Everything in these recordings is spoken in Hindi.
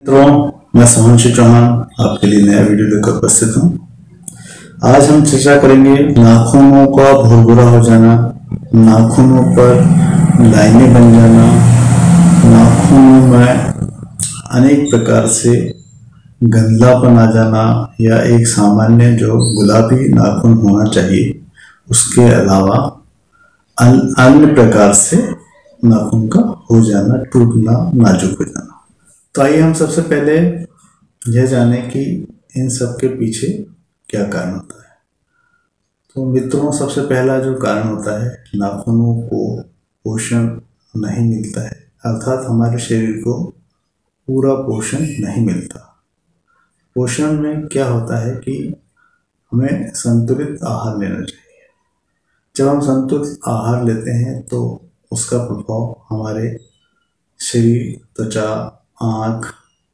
मित्रों, मैं सुहांशु चौहान आपके लिए नया वीडियो लेकर उपस्थित हूँ। आज हम चर्चा करेंगे नाखूनों का भुरभुरा हो जाना, नाखूनों पर लाइनें बन जाना, नाखूनों में अनेक प्रकार से गंदलापन आ जाना या एक सामान्य जो गुलाबी नाखून होना चाहिए उसके अलावा अन्य प्रकार से नाखून का हो जाना, टूटना, नाजुक हो जाना। तो आइए हम सबसे पहले यह जानें कि इन सब के पीछे क्या कारण होता है। तो मित्रों, सबसे पहला जो कारण होता है, नाखूनों को पोषण नहीं मिलता है, अर्थात हमारे शरीर को पूरा पोषण नहीं मिलता। पोषण में क्या होता है कि हमें संतुलित आहार लेना चाहिए। जब हम संतुलित आहार लेते हैं तो उसका प्रभाव हमारे शरीर, त्वचा, आँख,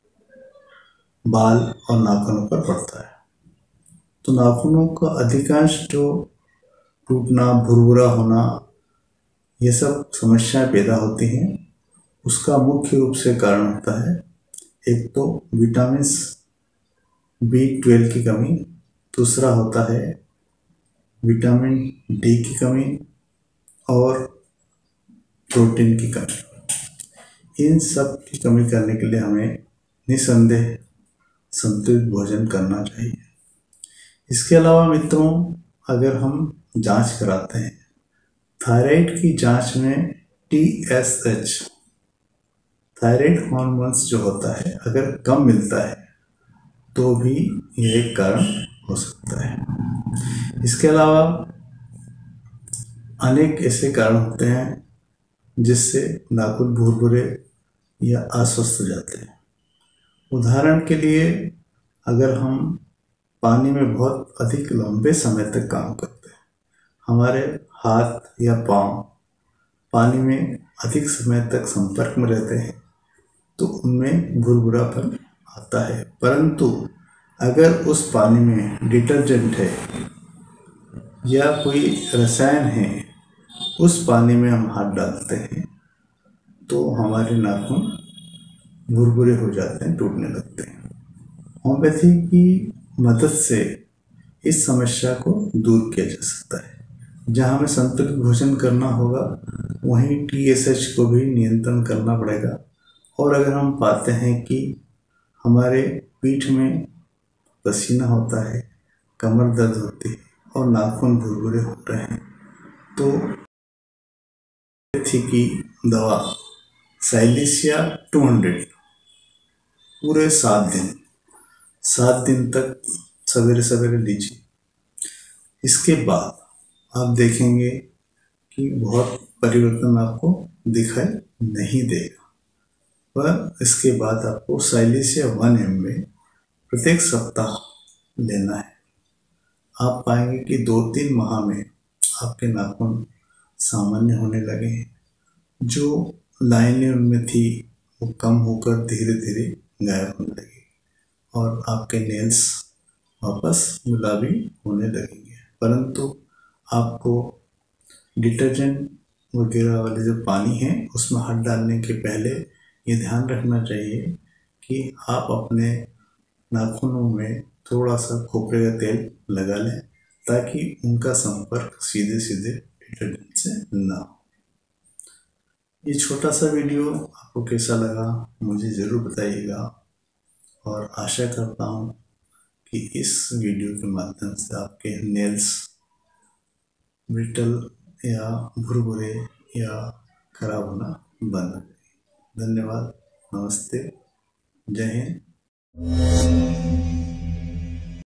बाल और नाखूनों पर पड़ता है। तो नाखूनों का अधिकांश जो टूटना, भुरभुरा होना, ये सब समस्याएं पैदा होती हैं। उसका मुख्य रूप से कारण होता है एक तो विटामिन B12 की कमी, दूसरा होता है विटामिन D की कमी और प्रोटीन की कमी। इन सब की कमी करने के लिए हमें निसंदेह संतुलित भोजन करना चाहिए। इसके अलावा मित्रों, अगर हम जांच कराते हैं, थायराइड की जांच में TSH, थायराइड हार्मोन्स जो होता है, अगर कम मिलता है तो भी यह एक कारण हो सकता है। इसके अलावा अनेक ऐसे कारण होते हैं जिससे नाखून भुरभुरे या अस्वस्थ हो जाते हैं। उदाहरण के लिए, अगर हम पानी में बहुत अधिक लंबे समय तक काम करते हैं, हमारे हाथ या पांव पानी में अधिक समय तक संपर्क में रहते हैं तो उनमें भुरभुरापन आता है। परंतु अगर उस पानी में डिटर्जेंट है या कोई रसायन है, उस पानी में हम हाथ डालते हैं तो हमारे नाखून भुरभुरे हो जाते हैं, टूटने लगते हैं। होम्योपैथी की मदद से इस समस्या को दूर किया जा सकता है। जहाँ हमें संतुलित भोजन करना होगा वहीं TSH को भी नियंत्रण करना पड़ेगा। और अगर हम पाते हैं कि हमारे पीठ में पसीना होता है, कमर दर्द होती है और नाखून भुरभुरे हो रहे हैं, तो होम्योपैथी की दवा साइलेशिया 200 पूरे 7 दिन तक सवेरे सवेरे लीजिए। इसके बाद आप देखेंगे कि बहुत परिवर्तन आपको दिखाई नहीं देगा, पर इसके बाद आपको साइलेशिया 1 mg प्रत्येक सप्ताह लेना है। आप पाएंगे कि 2-3 माह में आपके नाखून सामान्य होने लगे हैं। जो लाइनें उनमें थी वो कम होकर धीरे धीरे गायब होने लगी और आपके नेल्स वापस गुलाबी होने लगेंगे। परंतु आपको डिटर्जेंट वगैरह वाले जो पानी है उसमें हाथ डालने के पहले ये ध्यान रखना चाहिए कि आप अपने नाखूनों में थोड़ा सा खोपरे का तेल लगा लें ताकि उनका संपर्क सीधे सीधे डिटर्जेंट से ना हो। ये छोटा सा वीडियो आपको कैसा लगा मुझे ज़रूर बताइएगा और आशा करता हूँ कि इस वीडियो के माध्यम से आपके नेल्स ब्रिटल या भुरभुरे या खराब होना बंद हो जाए। धन्यवाद, नमस्ते, जय हिंद।